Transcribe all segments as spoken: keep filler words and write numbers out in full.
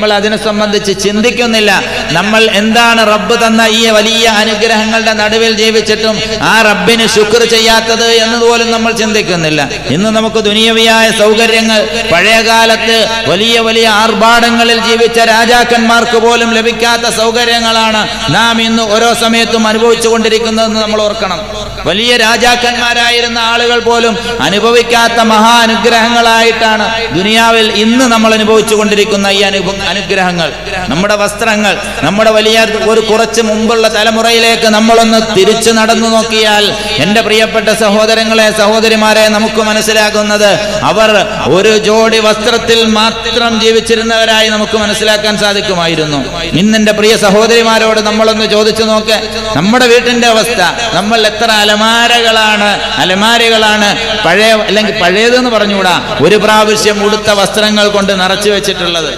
നമ്മൾ അതിനെ സംബന്ധിച്ച് ചിന്തിക്കുന്നില്ല. നമ്മൾ എന്താണ് റബ്ബ് തന്ന ഈ വലിയ അനുഗ്രഹങ്ങളുടെ നടുവിൽ ജീവിച്ചിട്ടും ആ റബ്ബിന് ശുക്ർ ചെയ്യാത്തത് എന്നതുപോലും നമ്മൾ ചിന്തിക്കുന്നില്ല. ഇന്ന് നമുക്ക് ദുനിയവിയായ സൗകര്യങ്ങൾ, പഴയകാലത്ത് വലിയ വലിയ ആർഭാടങ്ങളിൽ ജീവിച്ച രാജാക്കന്മാർക്ക് പോലും ലഭിക്കാത്ത സൗകര്യങ്ങളാണ് നാം ഇന്ന് ഓരോ സമയത്തും അനുഭവിച്ചു കൊണ്ടിരിക്കുന്നതെന്ന് നമ്മൾ ഓർക്കണം. വലിയ രാജാക്കന്മാരായിരുന്ന ആളുകൾ പോലും അനുഭവിക്കാത്ത മഹാ അനുഗ്രഹങ്ങളായിട്ടാണ് ദുനിയാവിൽ ഇന്ന് നമ്മൾ അനുഭവിച്ചു കൊണ്ടിരിക്കുന്ന ഈ അനുഭവ അനുഗ്രഹങ്ങൾ. നമ്മുടെ വസ്ത്രങ്ങൾ, നമ്മുടെ വലിയ ഒരു കുറച്ച് മുമ്പുള്ള തലമുറയിലേക്ക് നമ്മളൊന്ന് തിരിച്ചു നടന്നു നോക്കിയാൽ എൻ്റെ പ്രിയപ്പെട്ട സഹോദരങ്ങളെ, സഹോദരിമാരെ, നമുക്ക് മനസ്സിലാകുന്നത് അവർ ഒരു ജോഡി വസ്ത്രത്തിൽ മാത്രം ജീവിച്ചിരുന്നവരായി നമുക്ക് മനസ്സിലാക്കാൻ സാധിക്കുമായിരുന്നു. ഇന്നെൻ്റെ പ്രിയ സഹോദരിമാരോട് നമ്മളൊന്ന് ചോദിച്ചു നോക്ക്, നമ്മുടെ വീട്ടിന്റെ അവസ്ഥ. നമ്മൾ എത്ര അലമാരകളാണ് അലമാരകളാണ് പഴയ, അല്ലെങ്കിൽ പഴയതെന്ന് പറഞ്ഞുകൂടാ, ഒരു പ്രാവശ്യം ഉടുത്ത വസ്ത്രങ്ങൾ കൊണ്ട് നിറച്ചു വെച്ചിട്ടുള്ളത്.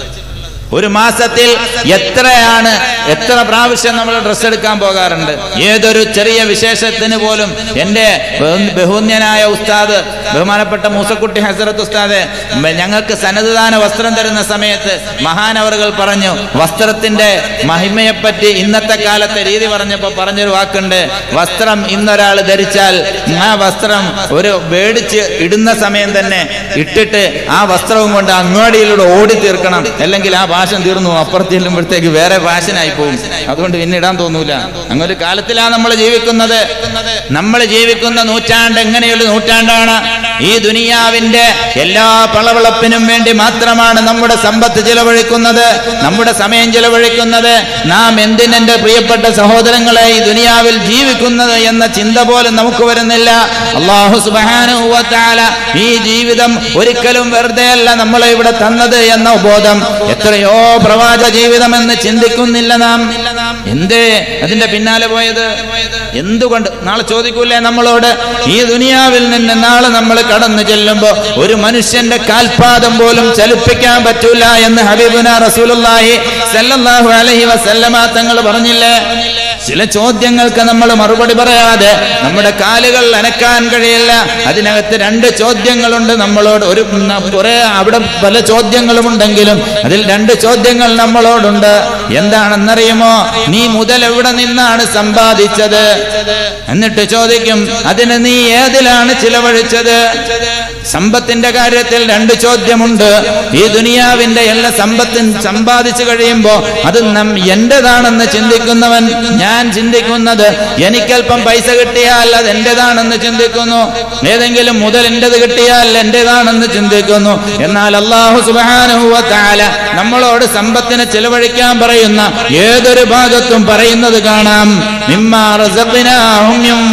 ഒരു മാസത്തിൽ എത്രയാണ് എത്ര പ്രാവശ്യം നമ്മൾ ഡ്രസ്സ് എടുക്കാൻ പോകാറുണ്ട്. ഏതൊരു ചെറിയ വിശേഷത്തിന് പോലും എൻ്റെ ബഹുന്യനായ ഉസ്താദ്, ബഹുമാനപ്പെട്ട മൂസക്കുട്ടി ഹസ്രത്ത് ഉസ്താദ്, ഞങ്ങൾക്ക് സന്നദ്ധദാന വസ്ത്രം തരുന്ന സമയത്ത് മഹാനവറുകൾ പറഞ്ഞു, വസ്ത്രത്തിന്റെ മഹിമയെപ്പറ്റി ഇന്നത്തെ കാലത്തെ രീതി പറഞ്ഞപ്പോൾ പറഞ്ഞൊരു വാക്കുണ്ട്, വസ്ത്രം ഇന്നൊരാൾ ധരിച്ചാൽ ആ വസ്ത്രം ഒരു മേടിച്ച് ഇടുന്ന സമയം തന്നെ ഇട്ടിട്ട് ആ വസ്ത്രവും കൊണ്ട് അങ്ങാടിയിലൂടെ ഓടി തീർക്കണം, അല്ലെങ്കിൽ ആ ഫാഷൻ തീർന്നു, അപ്പുറത്ത് ചെല്ലുമ്പോഴത്തേക്ക് വേറെ ഫാഷനായി പോകും, അതുകൊണ്ട് പിന്നെ ഇടാൻ തോന്നൂല. അങ്ങനൊരു കാലത്തിലാണ് നമ്മൾ ജീവിക്കുന്നത്. നമ്മൾ ജീവിക്കുന്ന നൂറ്റാണ്ട് എങ്ങനെയുള്ള നൂറ്റാണ്ടാണ്? ഈ ദുനിയാവിന്റെ എല്ലാ പളവളപ്പിനും വേണ്ടി മാത്രമാണ് നമ്മുടെ സമ്പത്ത് ചിലവഴിക്കുന്നത്, നമ്മുടെ സമയം ചിലവഴിക്കുന്നത്. നാം എന്തിനെന്റെ പ്രിയപ്പെട്ട സഹോദരങ്ങളെ ഈ ദുനിയാവിൽ ജീവിക്കുന്നത് എന്ന ചിന്ത പോലും നമുക്ക് വരുന്നില്ല. അല്ലാഹു സുബ്ഹാനഹു വ തആല ഈ ജീവിതം ഒരിക്കലും വെറുതെ അല്ല നമ്മളെ ഇവിടെ തന്നത് എന്ന ബോധം. എത്രയോ പ്രവാചക ജീവിതം എന്ന് ചിന്തിക്കുന്നില്ല നാം. എന്തേ അതിന്റെ പിന്നാലെ പോയത്? എന്തുകൊണ്ട്? നാളെ ചോദിക്കൂലേ നമ്മളോട്, ഈ ദുനിയാവിൽ നിന്ന് നാളെ നമ്മൾ കടന്നു ചെല്ലുമ്പോ ഒരു മനുഷ്യന്റെ കാൽപാദം പോലും ചലിപ്പിക്കാൻ പറ്റൂല എന്ന് ഹബീബുനാ റസൂലുള്ളാഹി സ്വല്ലല്ലാഹു അലൈഹി വസല്ലമ തങ്ങൾ പറഞ്ഞില്ലേ? ചില ചോദ്യങ്ങൾക്ക് നമ്മൾ മറുപടി പറയാതെ നമ്മുടെ കാലുകൾ അനക്കാൻ കഴിയില്ല. അതിനകത്ത് രണ്ട് ചോദ്യങ്ങളുണ്ട് നമ്മളോട്. ഒരു കുറെ അവിടെ പല ചോദ്യങ്ങളും ഉണ്ടെങ്കിലും അതിൽ രണ്ട് ചോദ്യങ്ങൾ നമ്മളോടുണ്ട്. എന്താണെന്നറിയുമോ? നീ മുതൽ എവിടെ നിന്നാണ് സമ്പാദിച്ചത്? എന്നിട്ട് ചോദിക്കും, അതിന് നീ ഏതിലാണ് ചിലവഴിച്ചത്? സമ്പത്തിന്റെ കാര്യത്തിൽ രണ്ട് ചോദ്യമുണ്ട്. ഈ ദുനിയാവിന്റെ എല്ലാ സമ്പത്തും സമ്പാദിച്ചു കഴിയുമ്പോ അത് നം എന്റേതാണെന്ന് ചിന്തിക്കുന്നവൻ, ഞാൻ ചിന്തിക്കുന്നത് എനിക്കല്പം പൈസ കിട്ടിയാൽ അത് എന്റേതാണെന്ന് ചിന്തിക്കുന്നു, ഏതെങ്കിലും മുതൽ എന്റേത് കിട്ടിയാൽ എന്റേതാണെന്ന് ചിന്തിക്കുന്നു. എന്നാൽ അല്ലാഹു സുബ്ഹാനഹു വ തആല നമ്മളോട് സമ്പത്തിനെ ചെലവഴിക്കാൻ പറയുന്ന ഏതൊരു ഭാഗത്തും പറയുന്നത് കാണാം, മിമ്മാ റസഖ്നാഹും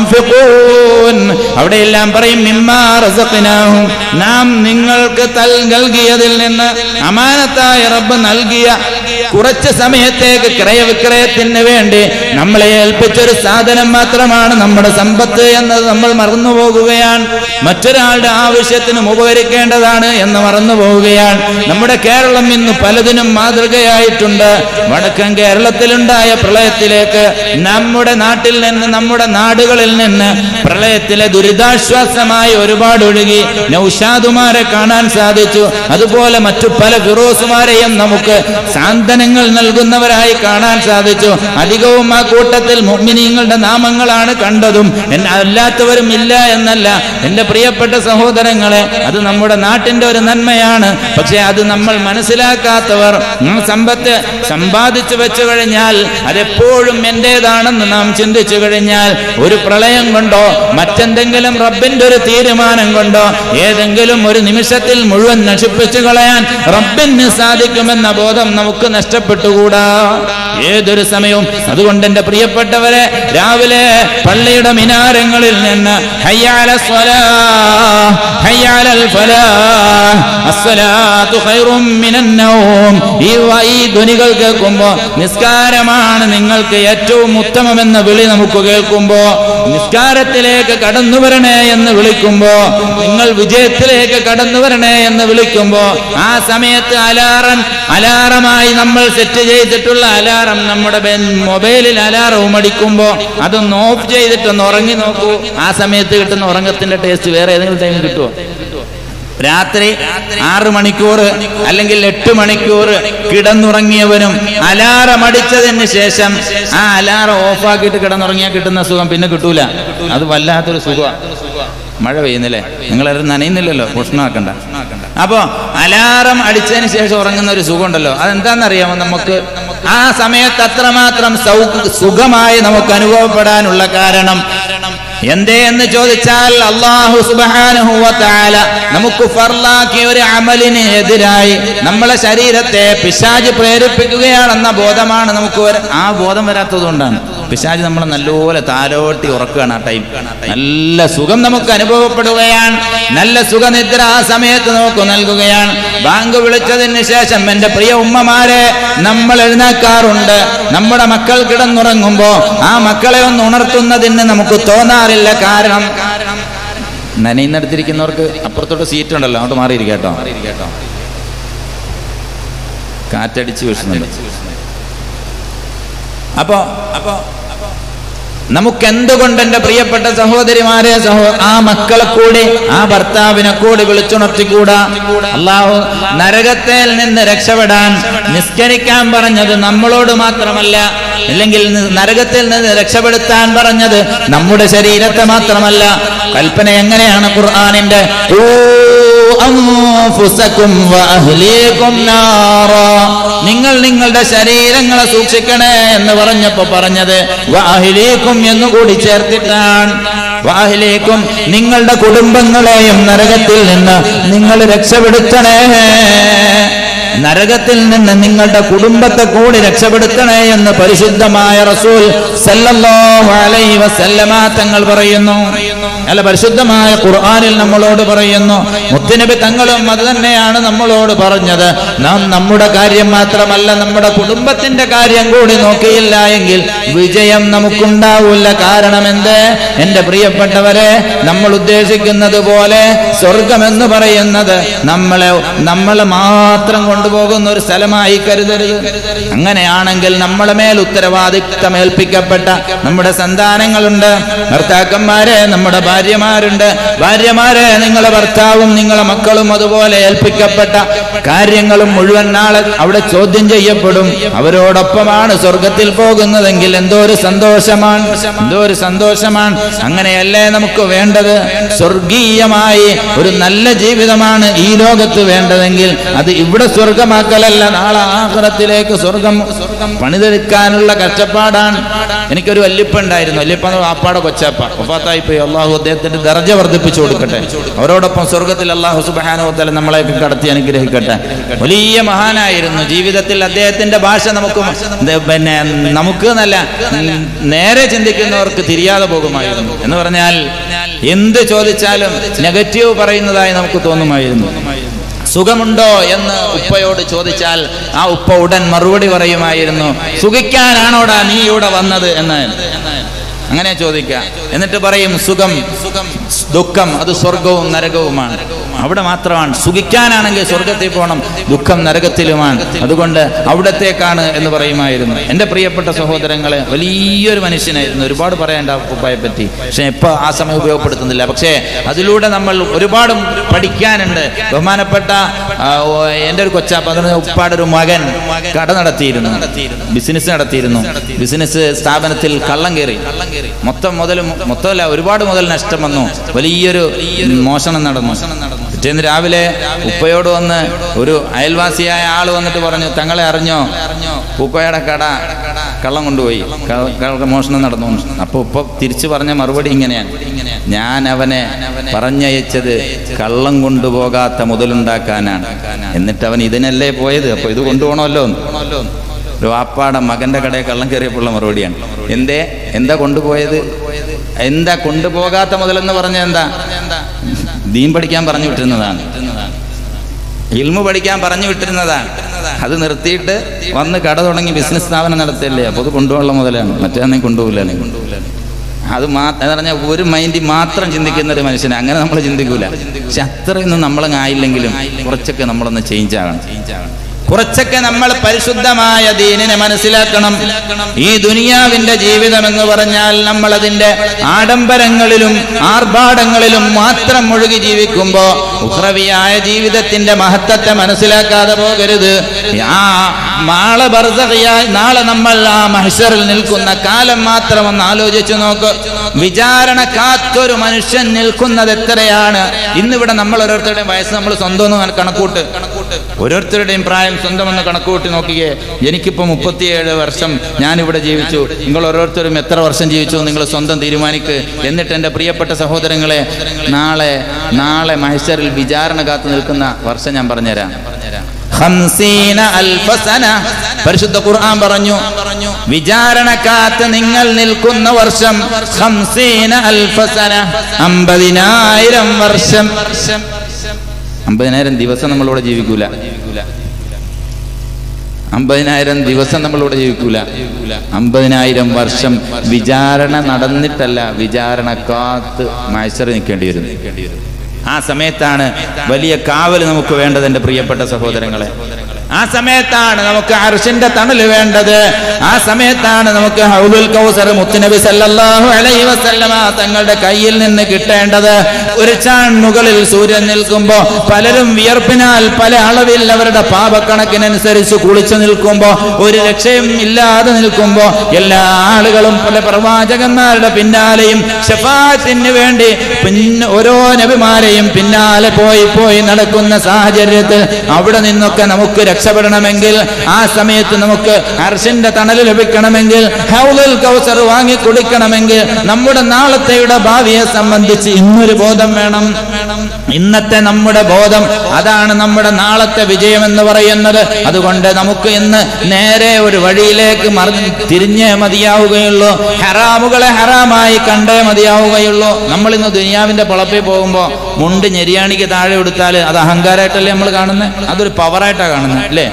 യുൻഫിഖൂൻ. അവിടെയെല്ലാം പറയും മിമ്മാ റസഖ്നാഹും, നാം നിങ്ങൾക്ക് നൽകിയതിൽ നിന്ന്, അമാനത്തായ റബ്ബ് നൽകിയ കുറച്ച് സമയത്തേക്ക് ക്രയവിക്രയത്തിന് വേണ്ടി നമ്മളെ ഏൽപ്പിച്ചൊരു സാധനം മാത്രമാണ് നമ്മുടെ സമ്പത്ത് എന്നത് നമ്മൾ മറന്നുപോകുകയാണ്. മറ്റൊരാളുടെ ആവശ്യത്തിനും ഉപകരിക്കേണ്ടതാണ് എന്ന് മറന്നുപോവുകയാണ്. നമ്മുടെ കേരളം ഇന്ന് പലതിനും മാതൃകയായിട്ടുണ്ട്. വടക്കൻ കേരളത്തിലുണ്ടായ പ്രളയത്തിലേക്ക് നമ്മുടെ നാട്ടിൽ നിന്ന്, നമ്മുടെ നാടുകളിൽ നിന്ന് പ്രളയത്തിലെ ദുരിതാശ്വാസമായി ഒരുപാട് ഒഴുകി നൗഷാദുമാരെ കാണാൻ സാധിച്ചു. അതുപോലെ മറ്റു പല ഫിറോസുമാരെയും നമുക്ക് സാന്ത്വനങ്ങൾ നൽകുന്നവരായി കാണാൻ സാധിച്ചു. അധികവും ആ കൂട്ടത്തിൽ മുഅ്മിനീങ്ങളുടെ നാമങ്ങളാണ് കണ്ടതും, അല്ലാത്തവരും ഇല്ല എന്നല്ല. എൻ്റെ പ്രിയപ്പെട്ട സഹോദരങ്ങളെ, അത് നമ്മുടെ നാട്ടിന്റെ ഒരു നന്മയാണ്. പക്ഷെ അത് നമ്മൾ മനസ്സിലാക്കാത്തവർ സമ്പത്ത് സമ്പാദിച്ചു വെച്ചു കഴിഞ്ഞാൽ അതെപ്പോഴും എന്റേതാണെന്ന് നാം ചിന്തിച്ചു കഴിഞ്ഞാൽ ഒരു പ്രളയം കൊണ്ടോ മറ്റെന്തെങ്കിലും റബ്ബിന്റെ ഒരു തീരുമാനം കൊണ്ടോ ഏതെങ്കിലും ഒരു നിമിഷത്തിൽ മുഴുവൻ നശിപ്പിച്ചു കളയാൻ റബ്ബിന് സാധിക്കുമെന്ന ബോധം നമുക്ക് നഷ്ടപ്പെട്ടുകൂടാ ഏതൊരു സമയവും. അതുകൊണ്ട് എൻ്റെ പ്രിയപ്പെട്ടവരെ, രാവിലെ പള്ളിയുടെ മിനാരങ്ങളിൽ നിന്ന് ഹയ്യ അലസ് സ്വലാഹ്, ഹയ്യ അലൽ ഫലാഹ്, അസ്സലാത്തു ഖൈറും മിനൻ നൗം, ഈ ഈ ധ്വനികൾ കേൾക്കുമ്പോ നിസ്കാരമാണ് നിങ്ങൾക്ക് ഏറ്റവും ഉത്തമമെന്ന വിളി നമുക്ക് കേൾക്കുമ്പോ, നിസ്കാരത്തിലേക്ക് കടന്നു വരണേ എന്ന് വിളിക്കുമ്പോ, നിങ്ങൾ വിജയത്തിലേക്ക് കടന്നു വരണേ എന്ന് വിളിക്കുമ്പോ, ആ സമയത്ത് അലാറം അലാറമായി നമ്മൾ സെറ്റ് ചെയ്തിട്ടുള്ള അലാറം നമ്മുടെ മൊബൈലിൽ അലാറവും അടിക്കുമ്പോ അതൊന്ന് ഓഫ് ചെയ്തിട്ടൊന്ന് ഉറങ്ങി നോക്കൂ. ആ സമയത്ത് കിട്ടുന്ന ഉറങ്ങത്തിന്റെ ടേസ്റ്റ് വേറെ ഏതെങ്കിലും ടൈം കിട്ടുമോ? രാത്രി ആറ് മണിക്കൂർ അല്ലെങ്കിൽ എട്ട് മണിക്കൂർ കിടന്നുറങ്ങിയവനും അലാറം അടിച്ചതിന് ശേഷം ആ അലാറം ഓഫാക്കിയിട്ട് കിടന്നുറങ്ങിയാൽ കിട്ടുന്ന സുഖം പിന്നെ കിട്ടൂല. അത് വല്ലാത്തൊരു സുഖമാണ്. മഴ പെയ്യുന്നില്ലേ, നിങ്ങളാരും നനയുന്നില്ലല്ലോ, പ്രശ്നമാക്കണ്ട. അപ്പോ അലാറം അടിച്ചതിന് ശേഷം ഉറങ്ങുന്ന ഒരു സുഖം ഉണ്ടല്ലോ, അതെന്താണെന്നറിയാമോ? നമുക്ക് ആ സമയത്ത് അത്രമാത്രം സുഖമായി നമുക്ക് അനുഭവപ്പെടാനുള്ള കാരണം എന്തേ എന്ന് ചോദിച്ചാൽ, അല്ലാഹു സുബ്ഹാനഹു വ തആല നമുക്ക് ഫർളാക്കിയ ഒരു അമലിന് എതിരായി നമ്മളെ ശരീരത്തെ പിശാച് പ്രേരിപ്പിക്കുകയാണെന്ന ബോധമാണ് നമുക്ക്. ആ ബോധം വരാത്തത് കൊണ്ടാണ് പിശാച് നമ്മളെ നല്ലപോലെ താലോട്ടി ഉറക്കുകയാണ്. ആ ടൈം നല്ല സുഖം നമുക്ക് അനുഭവപ്പെടുകയാണ്. നല്ല സുഖനിദ്ര ആ സമയത്ത് നമുക്ക് നൽകുകയാണ്. ബാങ്ക് വിളിച്ചതിന് ശേഷം എൻ്റെ പ്രിയ ഉമ്മമാരെ, നമ്മൾ എഴുന്നേൽക്കാറുണ്ട്. നമ്മുടെ മക്കൾ കിടന്നുറങ്ങുമ്പോ ആ മക്കളെ ഒന്ന് ഉണർത്തുന്നതിന് നമുക്ക് തോന്നാറില്ല. കാരണം നനയുന്നെടുത്തിരിക്കുന്നവർക്ക് അപ്പുറത്തോട്ട് സീറ്റ് ഉണ്ടല്ലോ, അങ്ങോട്ട് മാറിയിരിക്കട്ടോ, കാറ്റടിച്ച് വീശുന്നുണ്ട്. അപ്പോ അപ്പോ നമുക്കെന്തുകൊണ്ട് എൻ്റെ പ്രിയപ്പെട്ട സഹോദരിമാരെ, സഹോ ആ മക്കളെ കൂടി ആ ഭർത്താവിനെ കൂടി വിളിച്ചുണർത്തിക്കൂടാ? അല്ലാഹു നരകത്തിൽ നിന്ന് രക്ഷപ്പെടാൻ നിസ്കരിക്കാൻ പറഞ്ഞത് നമ്മളോട് മാത്രമല്ല, അല്ലെങ്കിൽ നരകത്തിൽ നിന്ന് രക്ഷപ്പെടുത്താൻ പറഞ്ഞത് നമ്മുടെ ശരീരത്തെ മാത്രമല്ല. കൽപ്പന എങ്ങനെയാണ് ഖുർആനിന്റെ? നിങ്ങൾ നിങ്ങളുടെ ശരീരങ്ങളെ സൂക്ഷിക്കണേ എന്ന് പറഞ്ഞപ്പോ പറഞ്ഞത് വഅഹ്ലീകും എന്നുകൂടി ചേർത്തിട്ടാണ്. വഅഹ്ലീകും, നിങ്ങളുടെ കുടുംബങ്ങളെയും നരകത്തിൽ നിന്ന് നിങ്ങൾ രക്ഷപ്പെടുത്തണേ, നരകത്തിൽ നിന്ന് നിങ്ങളുടെ കുടുംബത്തെ കൂടി രക്ഷപ്പെടുത്തണേ എന്ന് പരിശുദ്ധമായ റസൂൽ സല്ലല്ലാഹു അലൈഹി വസല്ലമ തങ്ങൾ പറയുന്നു. അല്ല, പരിശുദ്ധമായ ഖുർആനിൽ നമ്മളോട് പറയുന്നു. മുത്തുനബി തങ്ങളും അത് തന്നെയാണ് നമ്മളോട് പറഞ്ഞത്. നാം നമ്മുടെ കാര്യം മാത്രമല്ല, നമ്മുടെ കുടുംബത്തിന്റെ കാര്യം കൂടി നോക്കിയില്ല എങ്കിൽ വിജയം നമുക്കുണ്ടാവില്ല. കാരണം എന്ത്? എന്റെ പ്രിയപ്പെട്ടവരെ, നമ്മൾ ഉദ്ദേശിക്കുന്നത് പോലെ സ്വർഗമെന്ന് പറയുന്നത് നമ്മളെ നമ്മളെ മാത്രം കൊണ്ടുപോകുന്ന ഒരു സ്ഥലമായി കരുതരുത്. അങ്ങനെയാണെങ്കിൽ നമ്മളെ മേൽ ഉത്തരവാദിത്തം ഏൽപ്പിക്കപ്പെട്ട നമ്മുടെ സന്താനങ്ങളുണ്ട്, ഭർത്താക്കന്മാരെ, നമ്മുടെ ഭാര്യമാരുണ്ട്. ഭാര്യമാരെ, നിങ്ങളെ ഭർത്താവും നിങ്ങളെ മക്കളും അതുപോലെ ഏൽപ്പിക്കപ്പെട്ട കാര്യങ്ങളും മുഴുവൻ നാളെ അവിടെ ചോദ്യം ചെയ്യപ്പെടും. അവരോടൊപ്പമാണ് സ്വർഗത്തിൽ പോകുന്നതെങ്കിൽ എന്തോ ഒരു സന്തോഷമാണ്, എന്തോ ഒരു സന്തോഷമാണ്. അങ്ങനെയല്ലേ നമുക്ക് വേണ്ടത്? സ്വർഗീയമായി ഒരു നല്ല ജീവിതമാണ് ഈ ലോകത്ത് വേണ്ടതെങ്കിൽ അത് ഇവിടെ സ്വർഗമാക്കലല്ല, നാളെ ആഖിറത്തിലേക്ക് സ്വർഗം പണിതെടുക്കാനുള്ള കഷ്ടപ്പാടാണ്. എനിക്കൊരു വല്യപ്പ ഉണ്ടായിരുന്നു. വല്യപ്പ വാപ്പാടെ കൊച്ചപ്പ വഫാത്തായി പോയി. അള്ളാഹു അദ്ദേഹത്തിന്റെ ദർജ വർദ്ധിപ്പിച്ചു കൊടുക്കട്ടെ. അവരോടൊപ്പം സ്വർഗത്തിൽ അള്ളാഹു സുബ്ഹാനഹു വ തആല നമ്മളെയൊക്കെ കടത്തി അനുഗ്രഹിക്കട്ടെ. വലിയ മഹാനായിരുന്നു. ജീവിതത്തിൽ അദ്ദേഹത്തിന്റെ ഭാഷ നമുക്ക് പിന്നെ നമുക്ക് നല്ല നേരെ ചിന്തിക്കുന്നവർക്ക് തിരിയാതെ പോകുമായിരുന്നു. എന്ന് പറഞ്ഞാൽ എന്ത് ചോദിച്ചാലും നെഗറ്റീവ് പറയുന്നതായി നമുക്ക് തോന്നുമായിരുന്നു. സുഖമുണ്ടോ എന്ന് ഉപ്പയോട് ചോദിച്ചാൽ ആ ഉപ്പ ഉടൻ മറുപടി പറയുമായിരുന്നു, സുഖിക്കാനാണോടാ നീ ഇവിടെ വന്നത് എന്ന്. അങ്ങനെ ചോദിക്കുക. എന്നിട്ട് പറയും സുഖം ദുഃഖം അത് സ്വർഗവും നരകവുമാണ്. അവിടെ മാത്രമാണ്. സുഖിക്കാനാണെങ്കിൽ സ്വർഗത്തിൽ പോകണം, ദുഃഖം നരകത്തിലുമാണ്, അതുകൊണ്ട് അവിടത്തേക്കാണ് എന്ന് പറയുമായിരുന്നു. എൻ്റെ പ്രിയപ്പെട്ട സഹോദരങ്ങളെ, വലിയൊരു മനുഷ്യനായിരുന്നു. ഒരുപാട് പറയേണ്ട ഉപ്പായെ പറ്റി, പക്ഷെ ഇപ്പൊ ആ സമയം ഉപയോഗപ്പെടുത്തുന്നില്ല. പക്ഷേ അതിലൂടെ നമ്മൾ ഒരുപാട് പഠിക്കാനുണ്ട്. ബഹുമാനപ്പെട്ട എൻ്റെ ഒരു കൊച്ചാപ്പ, അതിന് ഉപ്പാടെ ഒരു മകൻ കട നടത്തിയിരുന്നു, ബിസിനസ് നടത്തിയിരുന്നു. ബിസിനസ് സ്ഥാപനത്തിൽ കള്ളം കയറി, മൊത്തം മുതലും മൊത്തമല്ല ഒരുപാട് മുതൽ നഷ്ടം വന്നു. വലിയൊരു മോഷണം നടന്നു. പിറ്റേന്ന് രാവിലെ ഉപ്പയോട് വന്ന് ഒരു അയൽവാസിയായ ആള് വന്നിട്ട് പറഞ്ഞു, തങ്ങളെ അറിഞ്ഞോ, ഉപ്പയുടെ കട കള്ളം കൊണ്ടുപോയി, മോഷണം നടന്നു. അപ്പൊ ഉപ്പ തിരിച്ചു പറഞ്ഞ മറുപടി ഇങ്ങനെയാണ്, ഞാൻ അവനെ പറഞ്ഞയച്ചത് കള്ളം കൊണ്ടുപോകാത്ത മുതലുണ്ടാക്കാനാണ്, എന്നിട്ട് അവൻ ഇതിനല്ലേ പോയത്, അപ്പൊ ഇത് കൊണ്ടുപോകണമല്ലോ. ഒരു വാപ്പാടെ മകന്റെ കടയിൽ കള്ളം കയറിയപ്പോഴുള്ള മറുപടിയാണ്. എന്തേ എന്താ കൊണ്ടുപോയത്? എന്താ കൊണ്ടുപോകാത്ത മുതലെന്ന് പറഞ്ഞ എന്താ? ദീൻ പഠിക്കാൻ പറഞ്ഞു വിട്ടിരുന്നതാണ്, ഇൽമു പഠിക്കാൻ പറഞ്ഞു വിട്ടിരുന്നതാണ്. അത് നിർത്തിയിട്ട് വന്ന് കട തുടങ്ങി ബിസിനസ് സ്ഥാപനം നടത്തിയല്ലേ, അപ്പോൾ അത് കൊണ്ടുപോകാനുള്ള മുതലാണ്, മറ്റേ കൊണ്ടുപോകില്ല. അത് മാ എന്ന് പറഞ്ഞാൽ ഒരു മൈൻഡിൽ മാത്രം ചിന്തിക്കുന്ന ഒരു മനുഷ്യനെ അങ്ങനെ നമ്മൾ ചിന്തിക്കൂല. പക്ഷെ അത്രയൊന്നും നമ്മളങ്ങ് ആയില്ലെങ്കിലും കുറച്ചൊക്കെ നമ്മളൊന്ന് ചേഞ്ച് ആകണം. കുറച്ചൊക്കെ നമ്മൾ പരിശുദ്ധമായ ദീനിനെ മനസ്സിലാക്കണം. ഈ ദുനിയാവിന്റെ ജീവിതം എന്ന് പറഞ്ഞാൽ നമ്മൾ അതിന്റെ ആഡംബരങ്ങളിലും ആർഭാടങ്ങളിലും മാത്രം മുഴുകി ജീവിക്കുമ്പോ ഉഖ്റവിയായ ജീവിതത്തിന്റെ മഹത്വത്തെ മനസ്സിലാക്കാതെ പോകരുത്. ആ നാളെ ബർസഖിയായി നാളെ നമ്മൾ ആ മഹ്ശറിൽ നിൽക്കുന്ന കാലം മാത്രം ഒന്ന് ആലോചിച്ചു നോക്ക്. വിചാരണ കാത്തൊരു മനുഷ്യൻ നിൽക്കുന്നത് എത്രയാണ്. ഇന്നിവിടെ നമ്മൾ ഓരോരുത്തരുടെയും വയസ്സ് നമ്മൾ സ്വന്തം കണക്കൂട്ട്, ഓരോരുത്തരുടെയും പ്രായം സ്വന്തം ഒന്ന് കണക്കുകൂട്ടി നോക്കിയേ. എനിക്കിപ്പോ മുപ്പത്തിയേഴ് വർഷം ഞാനിവിടെ ജീവിച്ചു. നിങ്ങൾ ഓരോരുത്തരും എത്ര വർഷം ജീവിച്ചു നിങ്ങൾ സ്വന്തം തീരുമാനിക്ക്. എന്നിട്ട് എൻ്റെ പ്രിയപ്പെട്ട സഹോദരങ്ങളെ, നാളെ നാളെ മഹ്ശറിൽ വിചാരണ കാത്തു നിൽക്കുന്ന വർഷം ഞാൻ പറഞ്ഞുതരാം. പരിശുദ്ധ ഖുർആൻ പറഞ്ഞു, വിചാരണ കാത്ത് നിങ്ങൾ നിൽക്കുന്ന വർഷം അമ്പതിനായിരം വർഷം. അമ്പതിനായിരം ദിവസം നമ്മളിവിടെ ജീവിക്കൂല. അമ്പതിനായിരം ദിവസം നമ്മളിവിടെ ജീവിക്കൂല. അമ്പതിനായിരം വർഷം വിചാരണ നടന്നിട്ടല്ല, വിചാരണ കാത്ത് മഹ്ശറിൽ നിൽക്കേണ്ടി വരും. ആ സമയത്താണ് വലിയ കാവൽ നമുക്ക് വേണ്ടത് എൻ്റെ പ്രിയപ്പെട്ട സഹോദരങ്ങളെ. ആ സമയത്താണ് നമുക്ക് അർശിന്റെ തണൽ വേണ്ടത്. ആ സമയത്താണ് നമുക്ക് ഹൗലുൽ കൗസർ മുത്തുനബി സല്ലല്ലാഹു അലൈഹി വസല്ലമ തങ്ങളുടെ കയ്യിൽ നിന്ന് കിട്ടേണ്ടത്. ഒരു ചാൺ മുകളിൽ സൂര്യൻ നിൽക്കുമ്പോൾ പലരും വിയർപ്പിനാൽ പല അളവിൽ അവരുടെ പാപക്കണക്കിനനുസരിച്ച് കുളിച്ചു നിൽക്കുമ്പോൾ, ഒരു രക്ഷയും ഇല്ലാതെ നിൽക്കുമ്പോൾ, എല്ലാ ആളുകളും പല പ്രവാചകന്മാരുടെ പിന്നാലെയും ശഫാഅത്തിന് വേണ്ടി പിന്നെ ഓരോ നബിമാരെയും പിന്നാലെ പോയി പോയി നടക്കുന്ന സാഹചര്യത്തിൽ അവിടെ നിന്നൊക്കെ നമുക്ക് രക്ഷപ്പെടണമെങ്കിൽ, ആ സമയത്ത് നമുക്ക് അർശിന്റെ തണൽ ലഭിക്കണമെങ്കിൽ, ഹൗലുൽ കൗസർ വാങ്ങി കുടിക്കണമെങ്കിൽ, നമ്മുടെ നാളത്തെയുടെ ഭാവിയെ സംബന്ധിച്ച് ഇന്നൊരു ബോധം വേണം. ഇന്നത്തെ നമ്മുടെ ബോധം അതാണ് നമ്മുടെ നാളത്തെ വിജയം എന്ന് പറയുന്നത്. അതുകൊണ്ട് നമുക്ക് ഇന്ന് നേരെ ഒരു വഴിയിലേക്ക് മറിഞ്ഞ് തിരിഞ്ഞേ മതിയാവുകയുള്ളൂ. ഹറാമുകളെ ഹറാമായി കണ്ടേ മതിയാവുകയുള്ളൂ. നമ്മൾ ഇന്ന് ദുനിയാവിന്റെ പൊളപ്പിൽ പോകുമ്പോൾ മുണ്ട് ഞെരിയാണിക്ക് താഴെ കൊടുത്താൽ അത് അഹങ്കാരമായിട്ടല്ലേ നമ്മൾ കാണുന്നത്? അതൊരു പവറായിട്ടാണ് കാണുന്നത് അല്ലേ?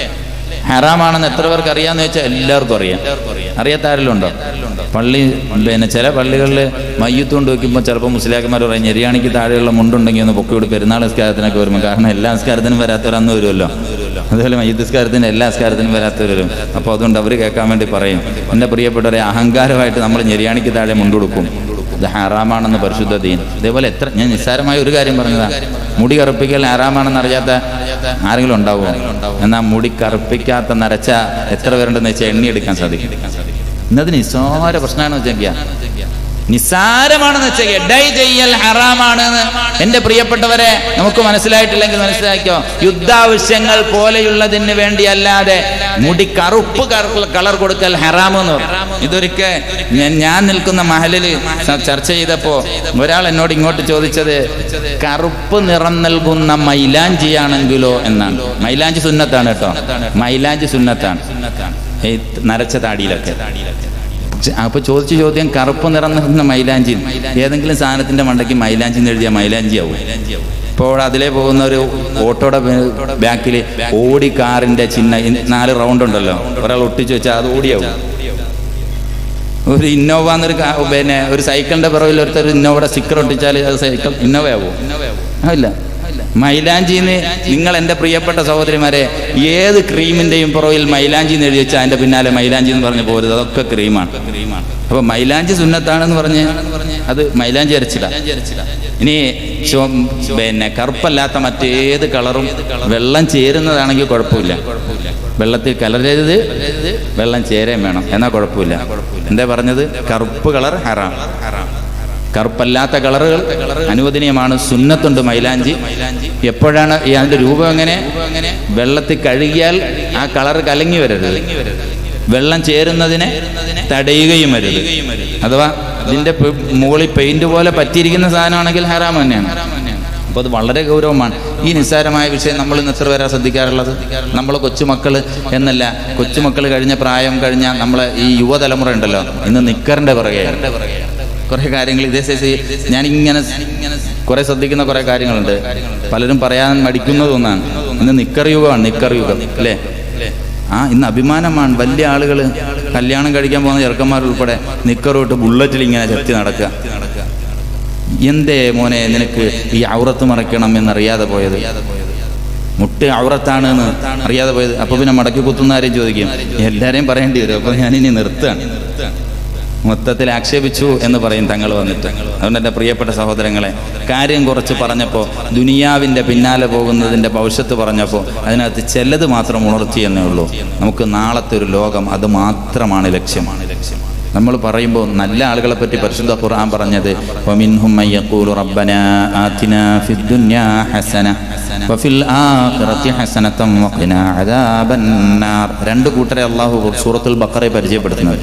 ഹറാമാണെന്ന് എത്ര പേർക്ക് അറിയാന്ന് വെച്ചാൽ എല്ലാവർക്കും അറിയാം. അറിയാത്ത ആരെങ്കിലും ഉണ്ടോ? പള്ളി പിന്നെ ചില പള്ളികളിൽ മയ്യത്ത് കൊണ്ട് വയ്ക്കുമ്പോൾ ചിലപ്പോൾ മുസ്ലിയാക്കന്മാർ പറയും ഞെരിയാണിക്ക് താഴെയുള്ള മുണ്ടുണ്ടെങ്കിൽ ഒന്ന് പൊക്കി കൊടുക്കും പെരുന്നാൾ നിസ്കാരത്തിനൊക്കെ വരുമ്പോൾ. കാരണം എല്ലാ നിസ്കാരത്തിനും വരാത്തവരന്ന് വരുമല്ലോ. അതുപോലെ മയ്യത്ത് നിസ്കാരത്തിന് എല്ലാ നിസ്കാരത്തിനും വരാത്തവർ വരും. അപ്പോൾ അതുകൊണ്ട് അവർ കേൾക്കാൻ വേണ്ടി പറയും. എൻ്റെ പ്രിയപ്പെട്ടവരെ, അഹങ്കാരമായിട്ട് നമ്മൾ ഞെരിയാണിക്ക് താഴെ മുണ്ടുകൊടുക്കും. ഇത് ഹറാമാണെന്ന് പരിശുദ്ധ ദീൻ. ഇതേപോലെ എത്ര ഞാൻ നിസ്സാരമായ ഒരു കാര്യം പറഞ്ഞതാണ്. മുടി കറുപ്പിക്കൽ ഹറാമാണെന്ന് അറിയാത്ത ആരെങ്കിലും ഉണ്ടാവുമോ? എന്നാൽ മുടി കറുപ്പിക്കാത്ത നരച്ച എത്ര പേരുണ്ടെന്ന് വെച്ചാൽ എണ്ണി എടുക്കാൻ സാധിക്കും. ഇന്നതിന് നിസ്സാര പ്രശ്നമാണെന്ന് വെച്ചാൽ നിസ്സാരമാണെന്ന് വെച്ചാൽ ഡൈ ചെയ്യൽ ഹറാമാണെന്ന് എൻ്റെ പ്രിയപ്പെട്ടവരെ നമുക്ക് മനസ്സിലായിട്ടില്ലെങ്കിൽ മനസ്സിലാക്കിയോ. യുദ്ധാവശ്യങ്ങൾ പോലെയുള്ളതിന് വേണ്ടിയല്ലാതെ മുടി കറുപ്പ് കളർ കൊടുക്കൽ ഹറാമെന്ന് പറഞ്ഞു. ഇതൊരിക്കൽ ഞാൻ ഞാൻ നിൽക്കുന്ന മഹലിൽ ചർച്ച ചെയ്തപ്പോ ഒരാൾ എന്നോട് ഇങ്ങോട്ട് ചോദിച്ചത് കറുപ്പ് നിറം നൽകുന്ന മൈലാഞ്ചിയാണെങ്കിലോ എന്നാണ്. മൈലാഞ്ചി സുന്നത്താണ് കേട്ടോ, മൈലാഞ്ചി സുന്നത്താണ് നരച്ച താടിയിലൊക്കെ. അപ്പൊ ചോദിച്ച ചോദ്യം, കറുപ്പ് നിറം നൽകുന്ന മൈലാഞ്ചി ഏതെങ്കിലും സാധനത്തിന്റെ മണ്ടയ്ക്ക് മൈലാഞ്ചി എഴുതിയാൽ മൈലാഞ്ചി ആവും. ഇപ്പോൾ അതിലേ പോകുന്ന ഒരു ഓട്ടോയുടെ ബാക്കിൽ ഓടി കാറിന്റെ ചിഹ്ന നാല് റൗണ്ട് ഉണ്ടല്ലോ, ഒരാൾ ഒട്ടിച്ചു വെച്ചാൽ അത് ഓടിയാവും. ഒരു ഇന്നോവ എന്നൊരു പിന്നെ ഒരു സൈക്കിളിന്റെ പിറവിൽ ഒരുത്തർ ഇന്നോവയുടെ സ്റ്റിക്കർ ഒട്ടിച്ചാൽ അത് സൈക്കിൾ ഇന്നോവ ആവും? ഇല്ല. മൈലാഞ്ചിന്ന് നിങ്ങൾ എൻ്റെ പ്രിയപ്പെട്ട സഹോദരിമാരെ, ഏത് ക്രീമിന്റെയും പുറകിൽ മൈലാഞ്ചി എന്ന് എഴുതി വെച്ചാൽ അതിന്റെ പിന്നാലെ മൈലാഞ്ചി എന്ന് പറഞ്ഞ് പോരുത്. അതൊക്കെ ക്രീമാണ്. അപ്പൊ മൈലാഞ്ചി സുന്നത്താണെന്ന് പറഞ്ഞ് അത് മൈലാഞ്ചി അരച്ചില്ല. ഇനി പിന്നെ കറുപ്പല്ലാത്ത മറ്റേത് കളറും വെള്ളം ചേരുന്നതാണെങ്കിൽ കുഴപ്പമില്ല. വെള്ളത്തിൽ കലർ ചെയ്തത് വെള്ളം ചേരാൻ വേണം, എന്നാൽ കുഴപ്പമില്ല. എന്താ പറഞ്ഞത്? കറുപ്പ് കളർ ഹറാം. കറുപ്പല്ലാത്ത കളറുകൾ അനുവദനീയമാണ്. സുന്നത്തുണ്ട് മൈലാഞ്ചി. എപ്പോഴാണ് അതിന്റെ രൂപം എങ്ങനെ? വെള്ളത്തിൽ കഴുകിയാൽ ആ കളർ കലങ്ങി വരരുത്, വെള്ളം ചേരുന്നതിനെ തടയുകയും വരരുത്. അഥവാ ഇതിന്റെ മുകളിൽ പെയിന്റ് പോലെ പറ്റിയിരിക്കുന്ന സാധനമാണെങ്കിൽ ഹറാം തന്നെയാണ്. അപ്പോൾ അത് വളരെ ഗൗരവമാണ്. ഈ നിസ്സാരമായ വിഷയം നമ്മൾ ഇന്ന് എത്ര പേരാ ശ്രദ്ധിക്കാറുള്ളത്? നമ്മൾ കൊച്ചുമക്കൾ എന്നല്ല, കൊച്ചുമക്കൾ കഴിഞ്ഞ പ്രായം കഴിഞ്ഞ നമ്മളെ ഈ യുവതലമുറ ഉണ്ടല്ലോ, ഇന്ന് നിക്കറിന്റെ പുറകെ കുറെ കാര്യങ്ങൾ. ഇതേ സൈസ് ഞാനിങ്ങനെ കുറെ ശ്രദ്ധിക്കുന്ന കുറെ കാര്യങ്ങളുണ്ട്. പലരും പറയാൻ മടിക്കുന്നത് ഒന്നാണ്, ഇന്ന് നിക്കർ യുഗമാണ്, നിക്കർ യുഗം അല്ലേ? ആ ഇന്ന് അഭിമാനമാണ്. വലിയ ആളുകൾ കല്യാണം കഴിക്കാൻ പോകുന്ന ചെറുക്കന്മാരുൾപ്പെടെ നിക്കറോട്ട് ബുള്ളറ്റിൽ ഇങ്ങനെ ചത്തി നടക്കുക. എന്തേ മോനെ നിനക്ക് ഈ ഔറത്ത് മറയ്ക്കണം എന്നറിയാതെ പോയത്? മുട്ട് ഔറത്താണെന്ന് അറിയാതെ പോയത്. അപ്പോൾ പിന്നെ മടക്കി കുത്തുന്ന ആരെയും ചോദിക്കും, എല്ലാവരെയും പറയേണ്ടി വരും. അപ്പോൾ ഞാനിനി നിർത്തുകയാണ്. മൊത്തത്തിൽ ആക്ഷേപിച്ചു എന്ന് പറയും തങ്ങൾ വന്നിട്ട്. അതുകൊണ്ട് എൻ്റെ പ്രിയപ്പെട്ട സഹോദരങ്ങളെ, കാര്യം കുറച്ച് പറഞ്ഞപ്പോൾ, ദുനിയാവിൻ്റെ പിന്നാലെ പോകുന്നതിൻ്റെ ഭവിഷ്യത്ത് പറഞ്ഞപ്പോൾ അതിനകത്ത് ചിലത് മാത്രം ഉണർത്തി എന്നേ ഉള്ളൂ. നമുക്ക് നാളത്തെ ഒരു ലോകം, അത് മാത്രമാണ് ലക്ഷ്യമാണ് ലക്ഷ്യം നമ്മൾ പറയുമ്പോൾ നല്ല ആളുകളെ പറ്റി പരിശുദ്ധ ഖുർആൻ പറഞ്ഞത്, വമിൻഹും മയ്യഖൂലു റബ്ബനാ ആതിനാ ഫിദ്ദുനിയാ ഹസന വഫിൽ ആഖിറതി ഹസനതൻ വഖിനാ അദാബന്നാർ. രണ്ട് കൂട്ടരെ അല്ലാഹു സൂറത്തുൽ ബഖറയിൽ പരിചയപ്പെടുത്തുന്നത്.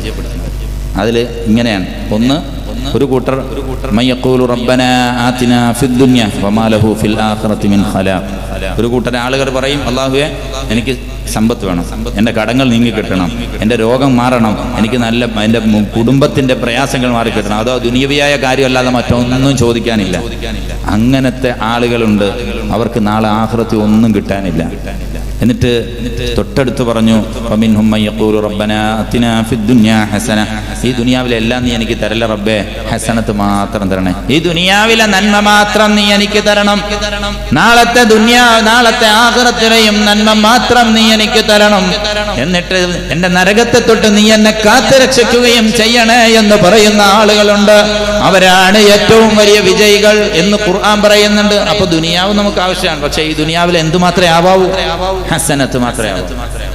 അതിൽ ഇങ്ങനെയാണ്. ഒന്ന്, ഒരു കൂട്ടർ മയ്യഖൂലു റബ്ബനാ ആതിനാ ഫിദ്ദുനിയാ വമാ ലഹു ഫിൽ ആഖിറതി മിൻ ഖലാഖ്. ഒരു കൂട്ടർ ആളുകൾ പറയും, അല്ലാഹുവേ എനിക്ക് സമ്പത്ത് വേണം, എൻ്റെ കടങ്ങൾ നീങ്ങി കിട്ടണം, എൻ്റെ രോഗം മാറണം, എനിക്ക് നല്ല എൻ്റെ കുടുംബത്തിൻ്റെ പ്രയാസങ്ങൾ മാറി കിട്ടണം. അതോ ദുനിയവിയായ കാര്യമല്ലാതെ മറ്റൊന്നും ചോദിക്കാനില്ല. അങ്ങനത്തെ ആളുകളുണ്ട്, അവർക്ക് നാളെ ആഖിറത്തിൽ ഒന്നും കിട്ടാനില്ല. എന്നിട്ട് തൊട്ടടുത്ത് പറഞ്ഞു, വമിൻഹും മയ്യഖൂലു റബ്ബനാ ആതിനാ ഫിദ്ദുനിയാ ഹസന. ഈ ദുനിയാവിലെ എല്ലാം നീ എനിക്ക് തരല്ല റബ്ബേ, ഹസനത്ത് മാത്രം തരണേ. ഈ ദുനിയാവിലെ നന്മ മാത്രം നീ എനിക്ക് തരണം. നാളത്തെ ദുനിയാ നാളത്തെ ആഖിറത്തിലെയും നന്മ മാത്രം നീ എനിക്ക് തരണം. എന്നിട്ട് എന്റെ നരകത്തെ തൊട്ട് നീ എന്നെ കാത്തുരക്ഷിക്കുകയും ചെയ്യണേ എന്ന് പറയുന്ന ആളുകളുണ്ട്. അവരാണ് ഏറ്റവും വലിയ വിജയികൾ എന്ന് ഖുർആൻ പറയുന്നുണ്ട്. അപ്പൊ ദുനിയാവ് നമുക്ക് ആവശ്യമാണ്. പക്ഷെ ഈ ദുനിയാവിൽ എന്തു മാത്രമേ ആവാവൂ? ഹസനത്ത് മാത്രമേ ആവൂ.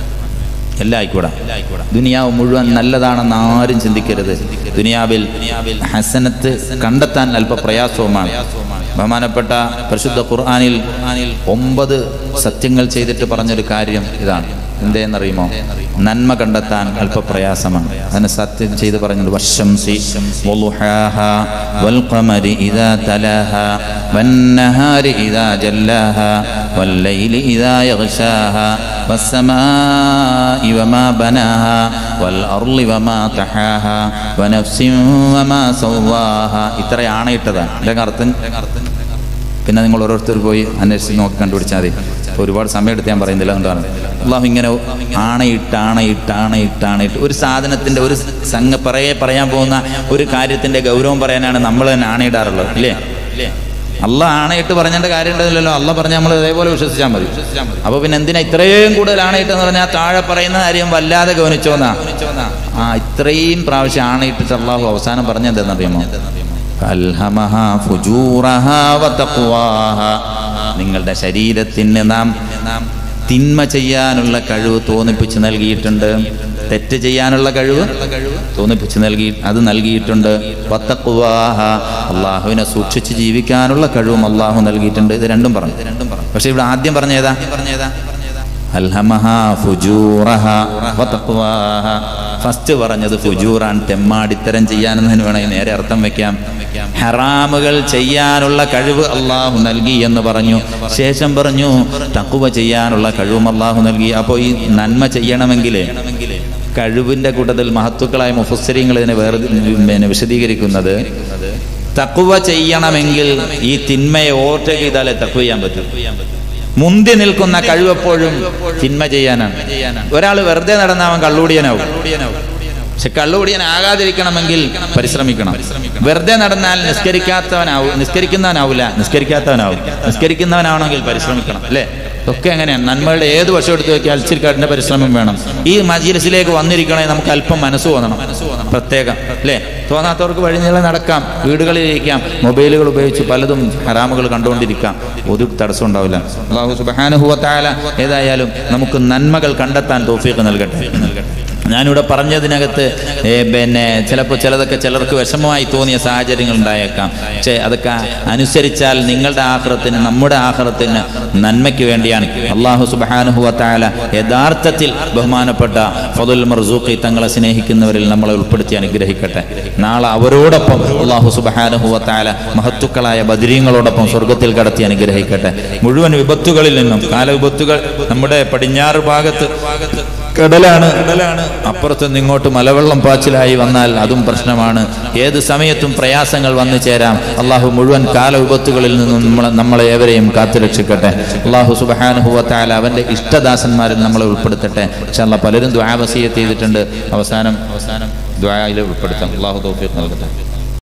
എല്ലാം ആയിക്കൂടാ. ദുനിയാവ് മുഴുവൻ നല്ലതാണെന്ന് ആരും ചിന്തിക്കരുത്. ദുനിയാവിൽ ഹസനത്ത് കണ്ടെത്താൻ അല്പ പ്രയാസവുമാണ്. ബഹുമാനപ്പെട്ട പരിശുദ്ധ ഖുർആനിൽ ഒമ്പത് സത്യങ്ങൾ ചെയ്തിട്ട് പറഞ്ഞൊരു കാര്യം ഇതാണ്. എന്തേന്നറിയുമോ? നന്മ കണ്ടെത്താൻ അല്പ പ്രയാസമാണ്. അതിന് സത്യം ചെയ്ത് പറഞ്ഞത്, വശംസി വളുഹാഹാ വൽഖമരി ഇദാ തലാഹാ വന്നഹാരി ഇദാ ജല്ലാഹാ വല്ലൈലി ഇദാ യഗ്ശാഹാ വസ്സമാഇ വമാ ബനാഹാ വൽഅർളി വമാ തഹാഹാ വനഫ്സിൻ വമാ സവ്വാഹാ. ഇത്രയാണ് ഇട്ടതാണ്. ഇതിൻ്റെ അർത്ഥം പിന്നെ നിങ്ങൾ ഓരോരുത്തർ പോയി അന്വേഷിച്ച് നോക്കി കണ്ടുപിടിച്ചാൽ മതി. ഒരുപാട് സമയം എടുത്ത് ഞാൻ പറയുന്നില്ല. എന്താണ് അള്ളാഹു ഇങ്ങനെ ആണയിട്ട് ആണയിട്ട് ആണയിട്ട് ആണയിട്ട് ഒരു സാധനത്തിൻ്റെ ഒരു സംഘ പറയെ പറയാൻ പോകുന്ന ഒരു കാര്യത്തിൻ്റെ ഗൗരവം പറയാനാണ് നമ്മൾ തന്നെ ആണയിടാറുള്ളത്, ഇല്ലേ? അള്ളാഹ് ആണയിട്ട് പറഞ്ഞതിൻ്റെ കാര്യം ഉണ്ടല്ലോ. അള്ളാഹ് പറഞ്ഞാൽ നമ്മൾ അതേപോലെ വിശ്വസിച്ചാൽ മതി. അപ്പോൾ പിന്നെ എന്തിനാ ഇത്രയും കൂടുതൽ ആണയിട്ടെന്ന് പറഞ്ഞാൽ താഴെ പറയുന്ന കാര്യം വല്ലാതെ ഗവനിച്ചോന്നാ. ആ ഇത്രയും പ്രാവശ്യം ആണയിട്ടിട്ട് അള്ളാഹു അവസാനം പറഞ്ഞത് എന്തെന്നറിയുമോ? അൽഹമഹാ ഫുജൂറഹാ വതഖ്വാഹാ. നിങ്ങളുടെ ശരീരത്തിന് നാം തിന്മ ചെയ്യാനുള്ള കഴിവ് തോന്നിപ്പിച്ച് നൽകിയിട്ടുണ്ട്. തെറ്റ് ചെയ്യാനുള്ള കഴിവ് തോന്നിപ്പിച്ച് നൽകി അത് നൽകിയിട്ടുണ്ട്. വതഖ്വാഹാ, അള്ളാഹുവിനെ സൂക്ഷിച്ച് ജീവിക്കാനുള്ള കഴിവും അള്ളാഹു നൽകിയിട്ടുണ്ട്. ഇത് രണ്ടും പറഞ്ഞു. പക്ഷെ ഇവിടെ ആദ്യം പറഞ്ഞ ഏതാ? അൽഹമഹാ ഫുജൂറഹാ വതഖ്വാഹാ. ഫസ്റ്റ് പറഞ്ഞത് ഫുജൂറാൻ, തെമ്മാടിത്തരം ചെയ്യാനെന്നതിന് വേണമെങ്കിൽ നേരെ അർത്ഥം വെക്കാം. ഹറാമുകൾ ചെയ്യാനുള്ള കഴിവ് അള്ളാഹു നൽകി എന്ന് പറഞ്ഞു. ശേഷം പറഞ്ഞു തഖ്വ ചെയ്യാനുള്ള കഴിവും അള്ളാഹു നൽകി. അപ്പോൾ ഈ നന്മ ചെയ്യണമെങ്കിൽ കഴിവിൻ്റെ കൂട്ടത്തിൽ മഹത്തുക്കളായ മുഫസ്സിരീങ്ങൾ ഇതിനെ വേറെ പിന്നെ വിശദീകരിക്കുന്നത്, തഖ്വ ചെയ്യണമെങ്കിൽ ഈ തിന്മയെ ഓവർടേക്ക് ചെയ്താലേ തഖ്വ ചെയ്യാൻ പറ്റും. മുന്തി നിൽക്കുന്ന കഴിവെപ്പോഴും തിന്മ ചെയ്യാനാണ്. ഒരാൾ വെറുതെ നടന്നവൻ കള്ളുകൂടിയനാവും. പക്ഷെ കള്ളുകൂടിയനാകാതിരിക്കണമെങ്കിൽ പരിശ്രമിക്കണം. വെറുതെ നടന്നാൽ നിസ്കരിക്കാത്തവനാവും നിസ്കരിക്കുന്നവനാവില്ല നിസ്കരിക്കാത്തവനാവും നിസ്കരിക്കുന്നവനാവണമെങ്കിൽ പരിശ്രമിക്കണം, അല്ലേ? ഒക്കെ അങ്ങനെയാണ്. നന്മയുടെ ഏത് വശം എടുത്ത് നോക്കിയാൽ ഇച്ചിരിക്കാട്ടിന്റെ പരിശ്രമം വേണം. ഈ മജ്‌ലിസിലേക്ക് വന്നിരിക്കണേ നമുക്ക് അല്പം മനസ്സ് തോന്നണം, പ്രത്യേകം, അല്ലേ? തോന്നാത്തവർക്ക് വഴിനീളെ നടക്കാം, വീടുകളിലിരിക്കാം, മൊബൈലുകൾ ഉപയോഗിച്ച് പലതും ഹറാമുകൾ കണ്ടുകൊണ്ടിരിക്കാം. ഒരു തടസ്സം ഉണ്ടാവില്ല. അല്ലാഹു സുബ്ഹാനഹു വ തആല ഏതായാലും നമുക്ക് നന്മകൾ കണ്ടെത്താൻ തൗഫീഖ് നൽകട്ടെ. ഞാനിവിടെ പറഞ്ഞതിനകത്ത് പിന്നെ ചിലപ്പോൾ ചിലതൊക്കെ ചിലർക്ക് വിഷമമായി തോന്നിയ സാഹചര്യങ്ങൾ ഉണ്ടായേക്കാം. പക്ഷേ അതൊക്കെ അനുസരിച്ചാൽ നിങ്ങളുടെ ആഖിറത്തിന്, നമ്മുടെ ആഖിറത്തിന് നന്മയ്ക്ക് വേണ്ടിയാണ്. അല്ലാഹു സുബ്ഹാനഹു വ തആല യഥാർത്ഥത്തിൽ ബഹുമാനപ്പെട്ട ഫളുൽ മർസൂഖി തങ്ങളെ സ്നേഹിക്കുന്നവരിൽ നമ്മളെ ഉൾപ്പെടുത്തി അനുഗ്രഹിക്കട്ടെ. നാളെ അവരോടൊപ്പം അല്ലാഹു സുബ്ഹാനഹു വ തആല മഹത്തുക്കളായ ബദരീങ്ങളോടൊപ്പം സ്വർഗത്തിൽ കടത്തി അനുഗ്രഹിക്കട്ടെ. മുഴുവൻ വിപത്തുകളിൽ നിന്നും, കാലവിപത്തുകൾ നമ്മുടെ പടിഞ്ഞാറ് ഭാഗത്ത് കടലാണ്, അപ്പുറത്ത് ഇങ്ങോട്ട് മലവെള്ളം പാച്ചിലായി വന്നാൽ അതും പ്രശ്നമാണ്. ഏത് സമയത്തും പ്രയാസങ്ങൾ വന്നു ചേരാം. അള്ളാഹു മുഴുവൻ കാലവിപത്തുകളിൽ നിന്നും നമ്മളെ നമ്മളെ ഏവരെയും കാത്തുരക്ഷിക്കട്ടെ. അള്ളാഹു സുബ്ഹാനഹു വ തആല അവന്റെ ഇഷ്ടദാസന്മാരിൽ നമ്മളെ ഉൾപ്പെടുത്തട്ടെ. ഇൻഷാ അല്ലാഹ് പലരും ദുആ വസിയത്ത് ചെയ്തിട്ടുണ്ട്. അവസാനം അവസാനം ദുആയിൽ ഉൾപ്പെടുത്താം. അള്ളാഹു തൗഫീഖ് നൽകട്ടെ.